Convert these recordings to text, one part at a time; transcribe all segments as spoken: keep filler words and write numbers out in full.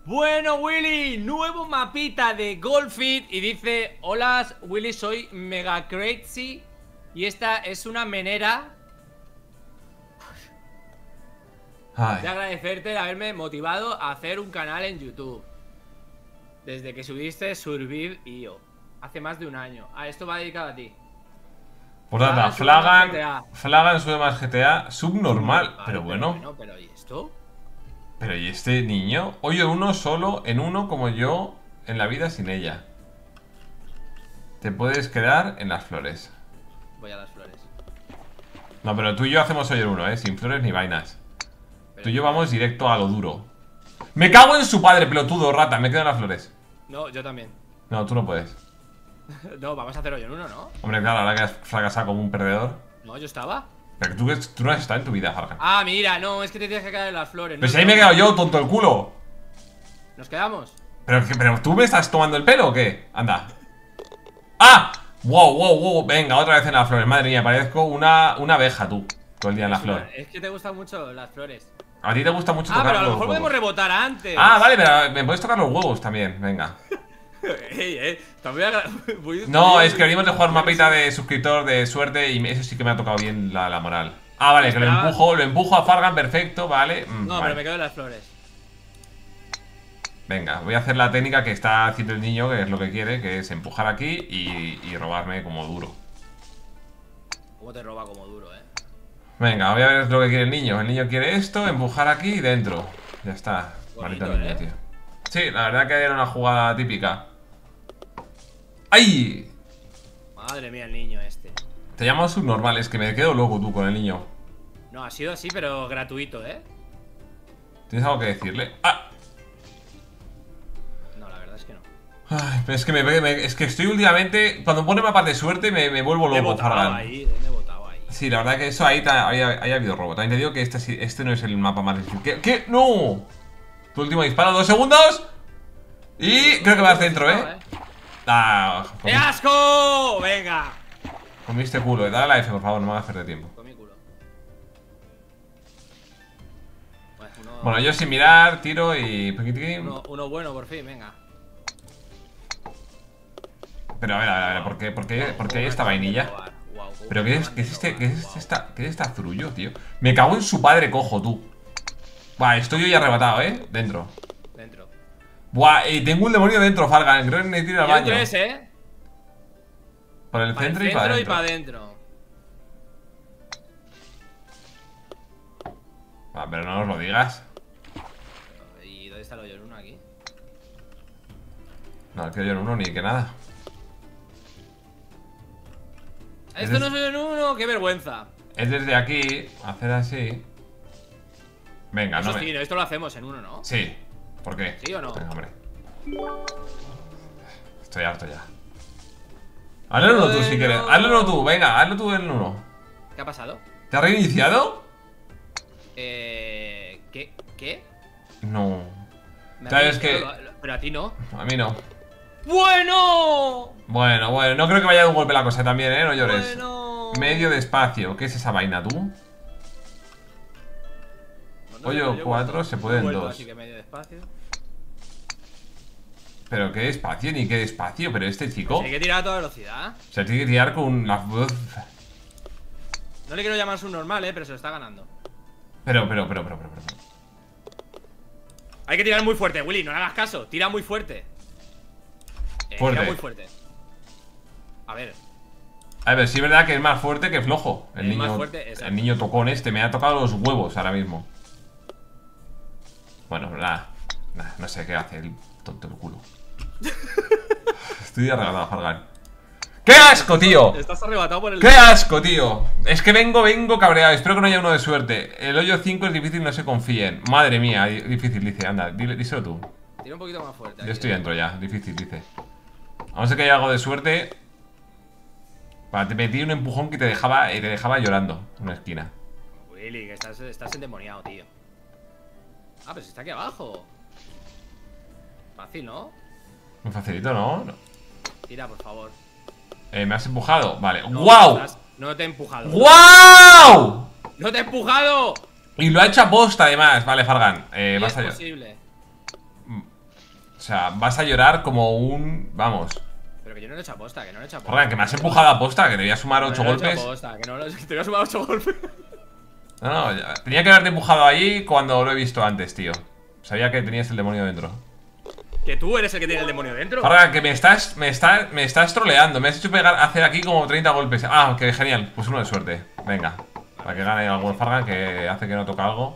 Bueno, Willy, nuevo mapita de Golfit. Y dice: hola, Willy, soy Mega Crazy. Y esta es una menera. Ay. De agradecerte de haberme motivado a hacer un canal en YouTube. Desde que subiste Survive punto i o hace más de un año. Ah, esto va dedicado a ti. Por nada, Flagan sube más G T A. Flagan, Flagan sube más G T A, subnormal, Vale, pero bueno. Pero, pero ¿y esto? Pero ¿y este niño? Oye, uno solo, en uno como yo, en la vida sin ella. Te puedes quedar en las flores. Voy a las flores. No, pero tú y yo hacemos hoy el uno, eh, sin flores ni vainas. Pero Tú y yo vamos directo a lo duro. ¡Me cago en su padre, pelotudo, rata! Me quedo en las flores. No, yo también. No, tú no puedes. No, vamos a hacer hoy en uno, ¿no? Hombre, claro, ahora que has fracasado como un perdedor. No, yo estaba. Pero que tú, tú no has estado en tu vida, Fargan. Ah, mira, no, es que te tienes que quedar en las flores. Pero no, si ahí no. me he quedado yo, tonto el culo. ¿Nos quedamos? ¿Pero, pero tú me estás tomando el pelo o qué? Anda. ¡Ah! ¡Wow, wow, wow! Venga, otra vez en las flores. Madre mía, parezco una, una abeja tú. Todo el día en la Es una- flor. Es que te gustan mucho las flores. A ti te gusta mucho Ah, tocar pero a lo los mejor huevos. podemos rebotar antes. Ah, vale, pero me puedes tocar los huevos también. Venga. Ey, eh, también agra- voy- No, voy- es que venimos de jugar un mapita de suscriptor de suerte y eso sí que me ha tocado bien la, la moral. Ah, vale, que lo Esperaba- empujo, lo empujo a Fargan, perfecto, vale. Mm, No, vale. pero me quedo en las flores. Venga, voy a hacer la técnica que está haciendo el niño, que es lo que quiere, que es empujar aquí y, y robarme como duro. ¿Cómo te roba como duro, eh? Venga, voy a ver lo que quiere el niño. El niño quiere esto, empujar aquí y dentro. Ya está. Bonito, Maldito niño, ¿eh? tío. Sí, la verdad que era una jugada típica. ¡Ay! Madre mía, el niño este. Te llamo subnormal, es que me quedo loco tú con el niño. No, ha sido así, pero gratuito, ¿eh? ¿Tienes algo que decirle? ¡Ah! No, la verdad es que no. Ay, pero es que me, me- es que estoy últimamente. Cuando pone mapas de suerte me, me vuelvo Le he loco, botado Fargan. ahí, le he botado ahí. Sí, la verdad que eso ahí, ta- ahí, ha- ahí ha habido robo. También te digo que este, sí- este no es el mapa más difícil. ¿Qué? ¿Qué? ¡No! Tu último disparo, dos segundos. Y creo que vas dentro, ¿eh? Ah, ¡Qué asco! Venga. comiste culo. Dale a la F, por favor, no me hagas perder tiempo. Con mi culo. Pues uno, Bueno, yo sin mirar, tiro y... uno, uno bueno, por fin, venga. Pero a ver, a ver, a ver, ¿por qué, por qué, por qué hay esta vainilla? ¿Pero qué es, qué es este, qué es esta, qué es esta zurullo, tío? Me cago en su padre cojo, tú. Buah, estoy hoy arrebatado, ¿eh? Dentro. Dentro. Buah, eh, tengo un demonio dentro, Fargan. Creo que necesito ir al Yo baño. tres, ¿eh? Por el Para el centro y para centro y adentro. para adentro. Ah, pero no nos lo digas. ¿Y dónde está el hoyo en uno aquí? No, es que yo en uno ni que nada. Esto no es hoyo en uno, qué vergüenza. Es desde aquí, hacer así. Venga, Eso no sí, me... no, esto lo hacemos en uno, ¿no? Sí. ¿Por qué? ¿Sí o no? Venga, hombre. Estoy harto ya. Hazlo uno tú si Bueno. quieres. Hazlo uno tú, venga, hazlo tú en uno. ¿Qué ha pasado? ¿Te has reiniciado? Eh... ¿Qué? ¿Qué? No. Me ha ¿Sabes reiniciado, qué? lo- Pero a ti no. A mí no. ¡Bueno! Bueno, bueno, no creo que vaya de un golpe la cosa también, ¿eh? No llores. Bueno. Medio despacio. ¿Qué es esa vaina, tú? Bueno, Hoyo yo cuatro, vuelto- se pueden he vuelto, dos. Así que medio despacio. Pero qué despacio, ni qué despacio. Pero este chico Si hay que tirar a toda velocidad. se tiene que tirar con la... No le quiero llamar subnormal, eh, pero se lo está ganando. Pero, pero, pero, pero, pero, pero. Hay que tirar muy fuerte, Willy, no le hagas caso. Tira muy fuerte. Eh, Fuerte. Tira muy fuerte. A ver. A ver, sí es verdad que es más fuerte que flojo. El Es niño, más fuerte, exacto. el niño tocón este me ha tocado los huevos ahora mismo. Bueno, nada, nada, no sé qué hace el tonto el culo. Estoy arreglado, Fargan. ¡Qué asco, tío! Estás arrebatado por el... ¡Qué asco, tío! Es que vengo, vengo cabreado. Espero que no haya uno de suerte. El hoyo cinco es difícil, no se confíen. Madre mía, di- difícil, dice. Anda, dile, díselo tú. Tira un poquito más fuerte. Yo aquí. estoy dentro ya, difícil, dice. Vamos a ver que haya algo de suerte. Vale, te metí un empujón que te dejaba, eh, te dejaba llorando en una esquina. Willy, que estás, estás endemoniado, tío. Ah, pero si está aquí abajo. Fácil, ¿no? Muy facilito, ¿no? No. Tira, por favor. Eh, ¿me has empujado? Vale. No, ¡Guau! estás- No te he empujado. ¡Guau! ¡No te he empujado! Y lo ha hecho a posta, además. Vale, Fargan. Eh, Sí, vas es allá. posible. sea, vas a llorar como un... Vamos. Pero que yo no lo he hecho aposta, que no lo he hecho aposta. Fargan, que me has empujado a posta, que te voy a sumar ocho no, no golpes. Aposta, que no lo he hecho, que te voy a sumar ocho golpes. No, no, ya, tenía que haberte empujado ahí cuando lo he visto antes, tío. Sabía que tenías el demonio dentro. Que tú eres el que tiene el demonio dentro. Fargan, que me estás, me estás, me estás troleando. Me has hecho pegar, hacer aquí como treinta golpes. Ah, que genial, pues uno de suerte. Venga, para que gane algún Fargan que hace que no toca algo.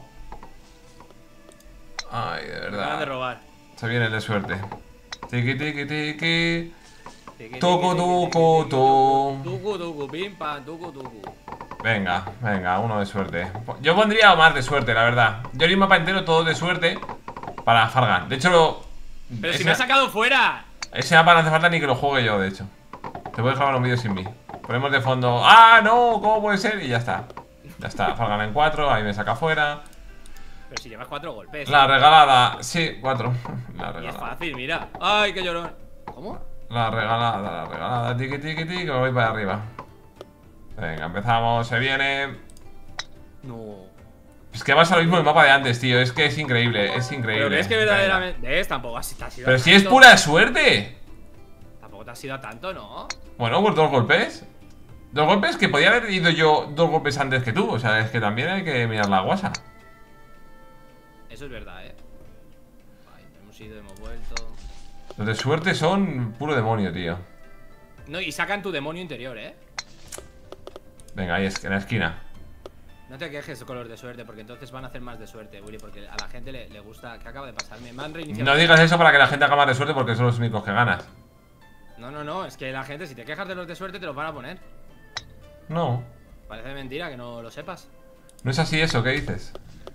Ay, de Me van verdad. de robar. Se viene el de suerte. Tiki, tiki, tiki. Tiki, Tucu, tiki, tucu, tiki, tu. Tucu, tucu, pim, pam, tucu, tucu. Venga, venga, uno de suerte. Yo pondría más de suerte, la verdad. Yo haría un mapa entero todo de suerte para Fargan. De hecho, lo... Pero ese, si me has sacado fuera. ese mapa no hace falta ni que lo juegue yo, de hecho. Te puedes grabar un vídeo sin mí. Ponemos de fondo. ¡Ah, no! ¿Cómo puede ser? Y ya está. Ya está, Fargan en cuatro, ahí me saca fuera. Pero si llevas cuatro golpes. La regalada. Sí, cuatro. La Y es regalada. fácil, mira. Ay, qué llorón. ¿Cómo? La regalada, la regalada. Tiki, tiki, tiki, que me voy para arriba. Venga, empezamos, se viene. No. Es que vas a lo mismo del mapa de antes, tío. Es que es increíble, es increíble. Pero crees que verdaderamente. Es, tampoco así te has ido. Pero a si es tanto. pura suerte. Tampoco te has ido a tanto, ¿no? Bueno, pues dos golpes. Dos golpes que podía haber ido yo dos golpes antes que tú. O sea, es que también hay que mirar la guasa. Eso es verdad, eh. Ay, hemos ido, hemos vuelto. Los de suerte son puro demonio, tío. No, y sacan tu demonio interior, eh. Venga, ahí es en la esquina. No te quejes con los de suerte, porque entonces van a hacer más de suerte, Willy. Porque a la gente le, le gusta. ¿Qué acaba de pasarme? Me han reiniciado. No digas eso para que la gente haga más de suerte porque son los únicos que ganas. No, no, no. Es que la gente, si te quejas de los de suerte, te los van a poner. No, Parece mentira que no lo sepas. no es así eso, ¿qué dices?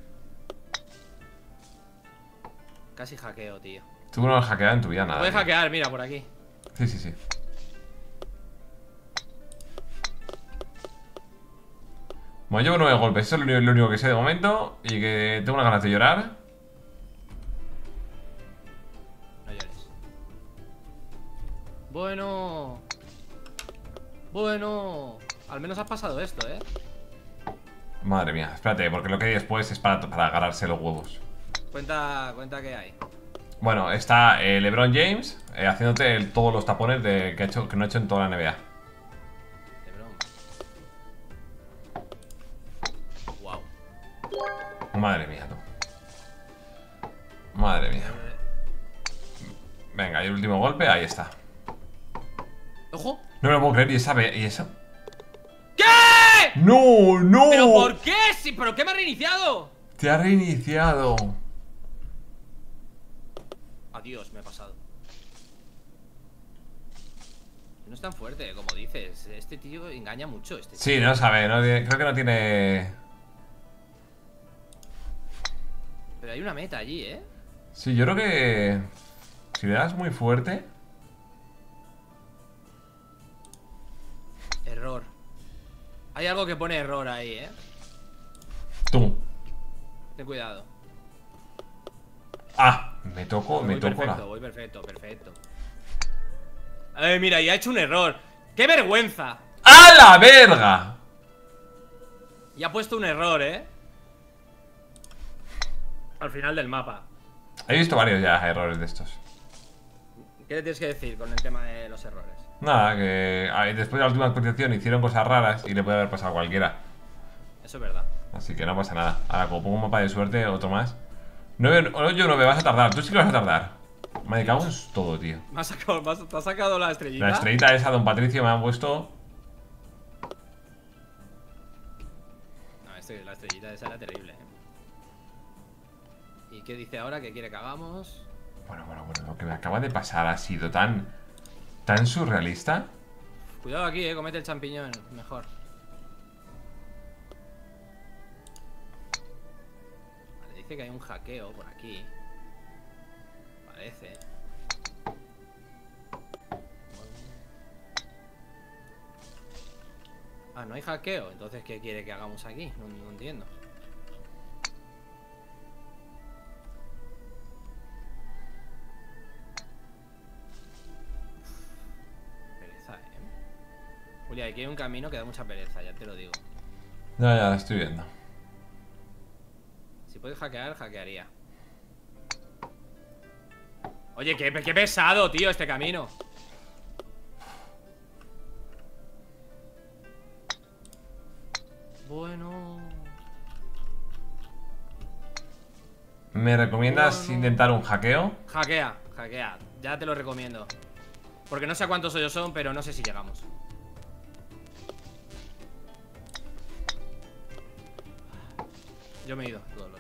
Casi hackeo, tío. Tú no has hackeado en tu vida nada. Puedes tío. hackear, mira, por aquí. Sí, sí, sí. Bueno, llevo nueve golpes, eso es lo único, lo único que sé de momento. Y que tengo unas ganas de llorar. No llores. Bueno. Bueno. Al menos has pasado esto, eh. Madre mía, espérate, porque lo que hay después es para, para agarrarse los huevos. Cuenta, cuenta qué hay. Bueno, está eh, LeBron James eh, haciéndote el- todos los tapones de, que, ha hecho, que no ha hecho en toda la N B A. De broma. Wow. Madre mía, tú. Madre mía. Venga, y el último golpe, ahí está. ¡Ojo! No me lo puedo creer, y esa... ve- ¿Y eso? ¿Qué? ¡No, no! ¿Pero por qué? Sí, ¿pero qué me ha reiniciado? Te ha reiniciado. Adiós, me he pasado. No es tan fuerte, como dices. Este tío engaña mucho. Este Sí, tío. no sabe, no tiene- creo que no tiene... Pero hay una meta allí, ¿eh? Sí, yo creo que... Si le das muy fuerte... Error. Hay algo que pone error ahí, ¿eh? Tú. Ten cuidado. Ah, me toco, me Voy toco perfecto, la... voy perfecto, perfecto. Eh, mira, y ha hecho un error. ¡Qué vergüenza! ¡A la verga! Y ha puesto un error, ¿eh? Al final del mapa. He visto varios ya errores de estos. ¿Qué le tienes que decir con el tema de los errores? Nada, que ah, después de la última actualización hicieron cosas raras y le puede haber pasado a cualquiera. Eso es verdad. Así que no pasa nada. Ahora, como pongo un mapa de suerte, otro más. nueve, ocho, nueve, vas a tardar. Tú sí que vas a tardar. Me cago en todo, tío. ¿Me has sacado, me has- ¿Te has sacado la estrellita? La estrellita esa, don Patricio, me han puesto. No, este- la estrellita esa era terrible, ¿eh? ¿Y qué dice ahora? ¿Qué quiere que hagamos? Bueno, bueno, bueno. Lo que me acaba de pasar ha sido tan. tan surrealista. Cuidado aquí, eh, comete el champiñón, mejor. Vale, dice que hay un hackeo por aquí. Parece. Ah, no hay hackeo. Entonces, ¿qué quiere que hagamos aquí? No, no entiendo. Pereza, eh. Julia, aquí hay un camino que da mucha pereza, ya te lo digo. Ya, ya, la estoy viendo. Si puedes hackear, hackearía. Oye, qué, qué pesado, tío, este camino. Bueno. ¿Me recomiendas Bueno. intentar un hackeo? Hackea, hackea. Ya te lo recomiendo. Porque no sé cuántos hoyos son, pero no sé si llegamos. Yo me he ido todos los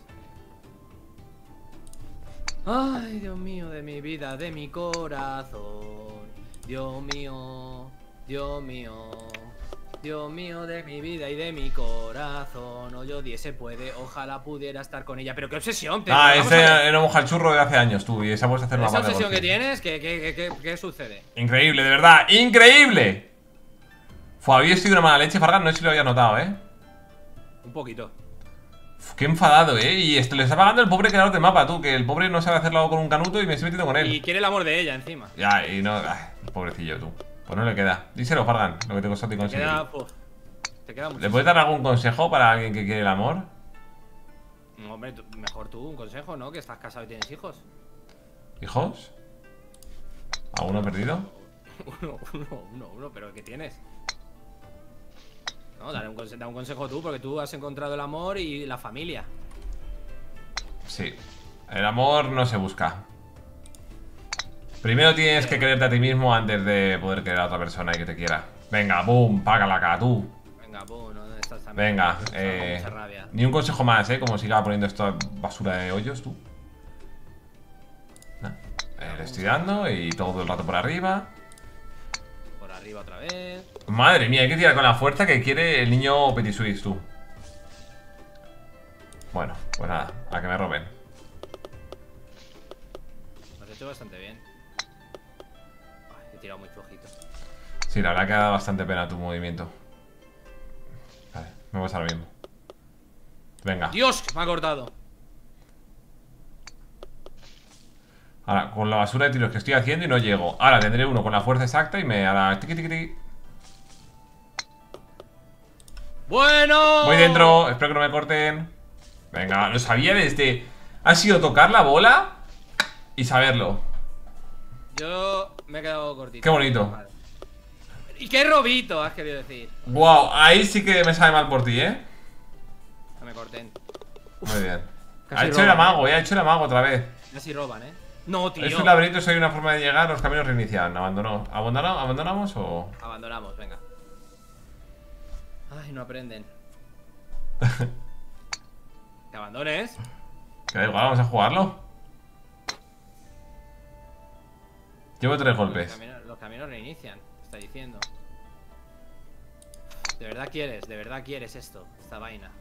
golpes. Ay, Dios mío, de mi vida, de mi corazón. Dios mío, Dios mío. Dios mío, de mi vida y de mi corazón. Hoy odie se puede, ojalá pudiera estar con ella. Pero qué obsesión, pero Ah, vamos ese a ver. era un mojalchurro de hace años, tú. Y esa puedes hacer más Esa mal de obsesión que golpe. tienes, ¿qué, qué, qué, qué, qué- qué sucede? Increíble, de verdad, ¡increíble! Fue, había sido una mala leche, Fargan, no sé si lo había notado, ¿eh? Un poquito. Uf, qué enfadado, ¿eh? Y esto le está pagando el pobre creador de mapa, tú. Que el pobre no sabe hacerlo con un canuto y me estoy metiendo con él. Y quiere el amor de ella encima. Ya, y no... Ay, pobrecillo, tú. Pues no le queda. Díselo, Fargan, lo que te costó a ti Te conseguir. queda, uf, te queda mucho. ¿Le puedes dar algún consejo para alguien que quiere el amor? No, hombre, tú- mejor tú, un consejo, ¿no? Que estás casado y tienes hijos. ¿Hijos? ¿Alguno perdido? Uno, uno, uno, uno, pero ¿qué tienes? No, dale un, conse- da un consejo tú, porque tú has encontrado el amor y la familia. Sí. El amor no se busca. Primero tienes que quererte a ti mismo antes de poder querer a otra persona y que te quiera. Venga, boom, págala acá, tú. Venga, pum, ¿dónde estás también? Venga, Me da eh, mucha rabia. ni un consejo más, ¿eh? Como siga poniendo esta basura de hoyos, tú. Nah. Eh, le estoy dando y todo el rato por arriba. Por arriba otra vez. Madre mía, hay que tirar con la fuerza que quiere el niño Petit Suisse, tú. Bueno, pues nada, a que me roben. Lo has hecho bastante bien. Ay, he tirado muy flojito. Sí, la verdad que ha dado bastante pena tu movimiento. Vale, me pasa lo mismo. Venga. ¡Dios! Me ha cortado. Ahora, con la basura de tiros que estoy haciendo y no llego. Ahora tendré uno con la fuerza exacta y me hará tiqui tiqui tiqui. ¡Bueno! Voy dentro, espero que no me corten. Venga, lo sabía desde... Ha sido tocar la bola y saberlo. Yo me he quedado cortito. Qué bonito. Vale. ¿Y qué robito has querido decir? Wow, ahí sí que me sabe mal por ti, ¿eh? No me corten. Muy bien. Casi Ha hecho el roban, amago, eh, ha hecho el amago otra vez. Casi roban, ¿eh? No, tío. Es un laberinto, soy una forma de llegar, los caminos reinician. ¿Abandonó? ¿Abandonamos, ¿Abandonamos o...? Abandonamos, venga. Ay, no aprenden. ¿Te abandones? Que da igual, vamos a jugarlo. Llevo tres Los golpes. caminos, los caminos reinician, está diciendo. De verdad quieres, de verdad quieres esto, esta vaina.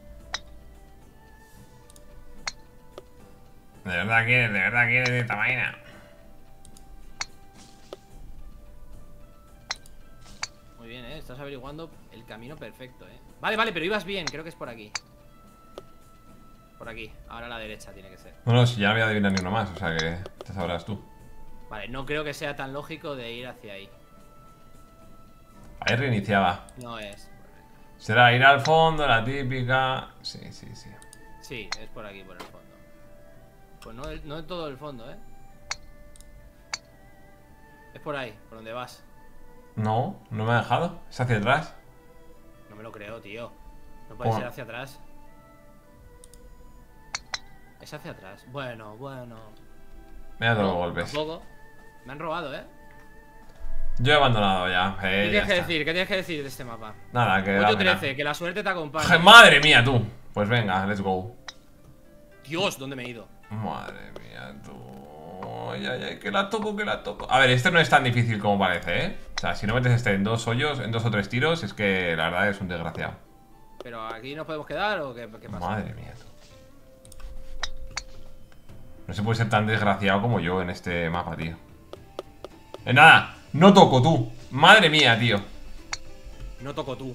De verdad quieres, de verdad quieres esta vaina. Muy bien, eh, estás averiguando el camino perfecto, eh. Vale, vale, pero ibas bien, creo que es por aquí. Por aquí, ahora a la derecha tiene que ser. No, no, si ya no voy a adivinar ni uno más, o sea que te sabrás tú. Vale, no creo que sea tan lógico de ir hacia ahí. Ahí reiniciaba. No es. Será ir al fondo, la típica. Sí, sí, sí. Sí, es por aquí, por el fondo. Pues no, no es todo el fondo, eh. Es por ahí, por donde vas. No, no me ha dejado. Es hacia atrás. No me lo creo, tío. No puede ¿Cómo? ser hacia atrás. Es hacia atrás. Bueno, bueno. Me ha dado No, golpes. tampoco. Me han robado, ¿eh? Yo he abandonado ya. Eh, ¿Qué ya tienes que está. decir? ¿Qué tienes que decir de este mapa? Nada, que. ocho dame trece, nada. que la suerte te acompañe. Je, Madre mía, tú. Pues venga, let's go. Dios, ¿dónde me he ido? Madre mía, tú. Ay, ay, ay, que la toco, que la toco. A ver, este no es tan difícil como parece, ¿eh? O sea, si no metes este en dos hoyos, en dos o tres tiros, es que la verdad es un desgraciado. ¿Pero aquí nos podemos quedar o qué, qué pasa? Madre mía, tú. No se puede ser tan desgraciado como yo en este mapa, tío. Eh, nada, no toco, tú. Madre mía, tío. No toco tú.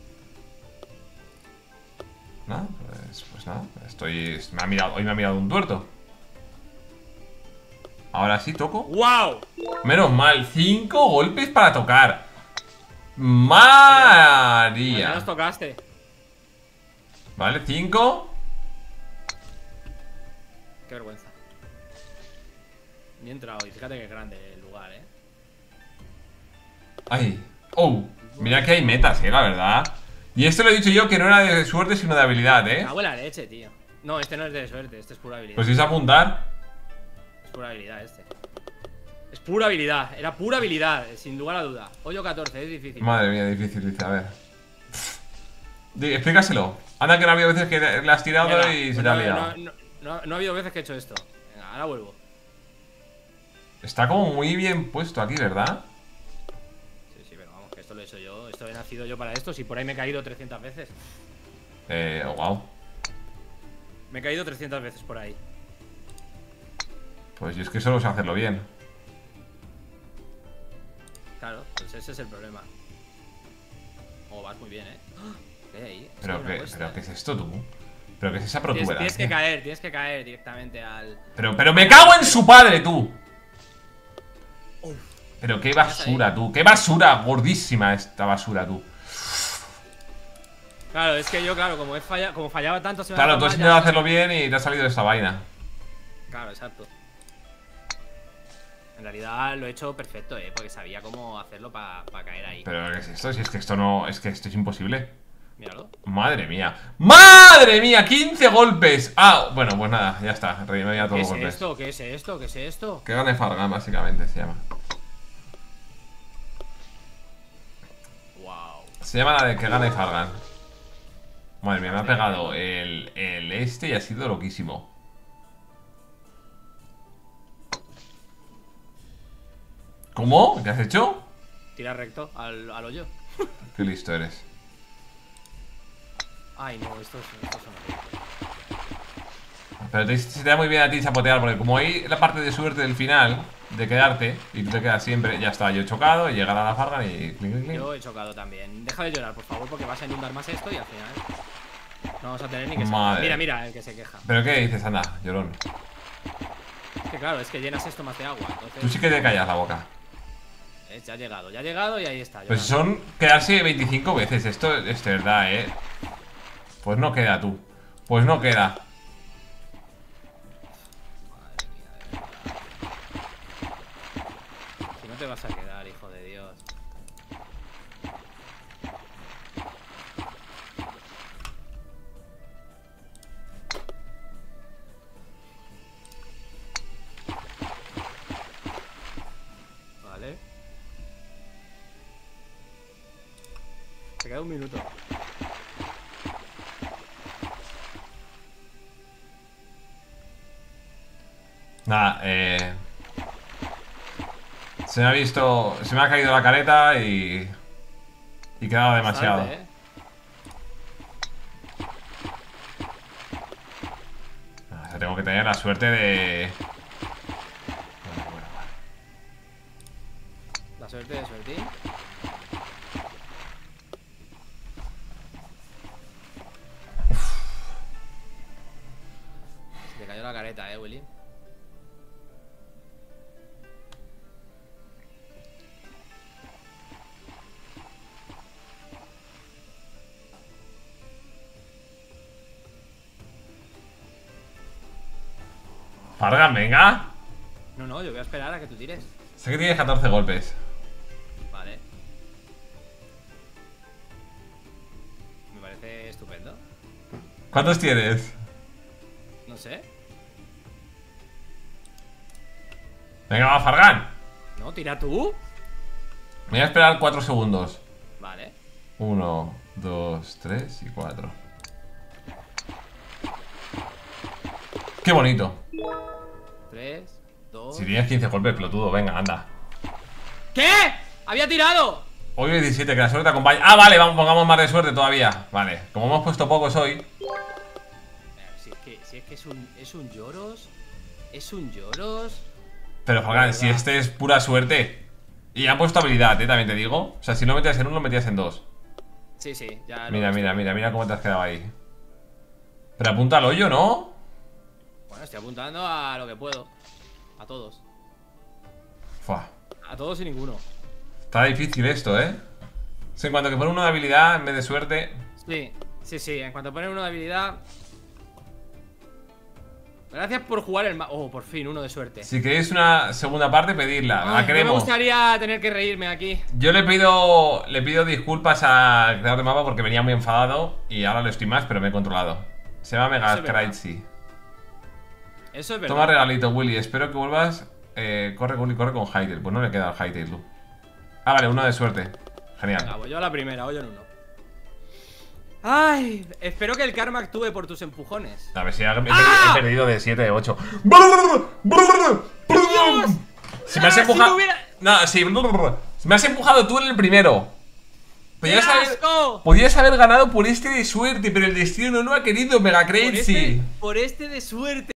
Nada, pues, pues nada. Estoy. Me ha mirado, hoy me ha mirado un tuerto. Ahora sí toco. ¡Wow! Menos mal, cinco golpes para tocar. Ya María. nos tocaste. Vale, cinco. Qué vergüenza. Ni he entrado. Y fíjate que es grande el lugar, eh. Ay. Oh. Mira que hay metas, eh, la verdad. Y esto lo he dicho yo que no era de suerte sino de habilidad, eh. Me cago en la leche, tío. No, este no es de suerte, este es pura habilidad. Pues si es apuntar. Es pura habilidad este. Es pura habilidad, era pura habilidad, sin lugar a duda. Hoyo catorce, es difícil. Madre mía, difícil, dice, a ver. Di, explícaselo. Anda que no ha habido veces que le has tirado Venga, y pues se te no, ha liado. No, no, no, no ha habido veces que he hecho esto. Venga, ahora vuelvo. Está como muy bien puesto aquí, ¿verdad? Sí, sí, pero vamos, que esto lo he hecho yo. Esto he nacido yo para esto. Si por ahí me he caído trescientas veces. Eh, wow. Me he caído trescientas veces por ahí. Pues yo es que solo sé hacerlo bien. Claro, pues ese es el problema. Oh, vas muy bien, eh. ¿Qué hay ahí? Es Pero, que qué, cuesta, pero eh. ¿qué es esto, tú? ¿Pero qué es esa Tienes, protuberancia? tienes que caer, tienes que caer directamente al... Pero, pero me cago en su padre, tú. Uf. Pero qué basura, tú. Qué basura gordísima esta basura, tú. Claro, es que yo, claro, como, he falla, como fallaba tanto... Se me Claro, ha tú has mal, intentado ya- hacerlo bien y te ha salido esta vaina. Claro, exacto. En realidad lo he hecho perfecto, eh, porque sabía cómo hacerlo para caer ahí. Pero ¿qué es esto? Si es que esto no... Es que esto es imposible. Míralo. Madre mía. ¡Madre mía! ¡quince golpes! Ah, bueno, pues nada, ya está. Redimí a ¿Qué todos es los golpes. esto? ¿Qué es esto? ¿Qué es esto? Que gane Fargan, básicamente se llama. Wow. Se llama la de que gane Fargan. Madre mía, me ha pegado el, el este y ha sido loquísimo. ¿Cómo? ¿Qué has hecho? Tira recto al, al hoyo. Qué listo eres. Ay, no, esto es, esto es una... Pero te, se te da muy bien a ti sapotear, porque como hay la parte de suerte del final, de quedarte, y tú te quedas siempre, ya está, yo he chocado, y llegar a la Fargan y... clink, clink, clink. Yo he chocado también. Deja de llorar, por favor, porque vas a inundar más esto y al final no vamos a tener ni que se... Madre. Mira, mira, el que se queja. ¿Pero qué dices, anda, llorón? Es que claro, es que llenas esto más de agua. Entonces, Tú sí que te callas la boca. ¿ves? Ya ha llegado, ya ha llegado y ahí está. Pues llorando. son quedarse veinticinco veces, esto es de verdad, eh. Pues no queda, tú. Pues no queda. Madre mía, de verdad. Si no te vas a quedar, hijo de Dios. Vale. Te queda un minuto. Nada, eh... se me ha visto... Se me ha caído la careta y... Y quedaba demasiado. Salte, ¿eh? O sea, tengo que tener la suerte de... Bueno, bueno, bueno. La suerte de Suertín. Se te cayó la careta, eh, Willy. Fargan, venga. No, no, yo voy a esperar a que tú tires. Sé que tienes catorce golpes. Vale. Me parece estupendo. ¿Cuántos tienes? No sé. Venga, va, Fargan. No, tira tú. Me voy a esperar cuatro segundos. Vale. Uno, dos, tres y cuatro. Qué bonito. Tres, dos. Si tienes quince golpes, pelotudo, venga, anda. ¿Qué? ¡Había tirado! Hoy diecisiete, que la suerte acompañe. Ah, vale, vamos, pongamos más de suerte todavía. Vale, como hemos puesto pocos hoy. Mira, Si es que, si es, que es, un, es un lloros. Es un lloros. Pero Fargan, De si verdad. este es pura suerte. Y han puesto habilidad, eh, también te digo. O sea, si no metías en uno, lo metías en dos. Sí, sí, ya lo Mira, he mira, visto. mira, mira cómo te has quedado ahí. Pero apunta al hoyo, ¿no? Bueno, estoy apuntando a lo que puedo. A todos. Fua. A todos y ninguno. Está difícil esto, ¿eh? O sea, en cuanto que pone uno de habilidad en vez de suerte. Sí, sí, sí. En cuanto ponen una habilidad. Gracias por jugar el ma... Oh, por fin, uno de suerte. Si queréis una segunda parte, pedirla. Ay, La no queremos. me gustaría tener que reírme aquí. Yo le pido le pido disculpas al creador de mapa porque venía muy enfadado y ahora lo estoy más, pero me he controlado. Se llama Mega Eso es verdad. Crazy. Eso es verdad. Toma regalito, Willy. Espero que vuelvas. Eh, corre, Willy, corre con Hytale. Pues no le queda al Hytale, tú. Ah, vale, uno de suerte. Genial. Venga, pues yo a la primera, hoyo en uno. Ay, espero que el karma actúe por tus empujones. A ver si he, he- ¡Ah! he perdido de siete, ocho. ¡Dios! Si me has ¡Ah, empujado. si me hubiera- No, sí. Me has empujado tú en el primero. Podías ¡Qué haber, asco! podías haber ganado por este de suerte, pero el destino no lo ha querido, Mega Por Crazy. este, por este de suerte.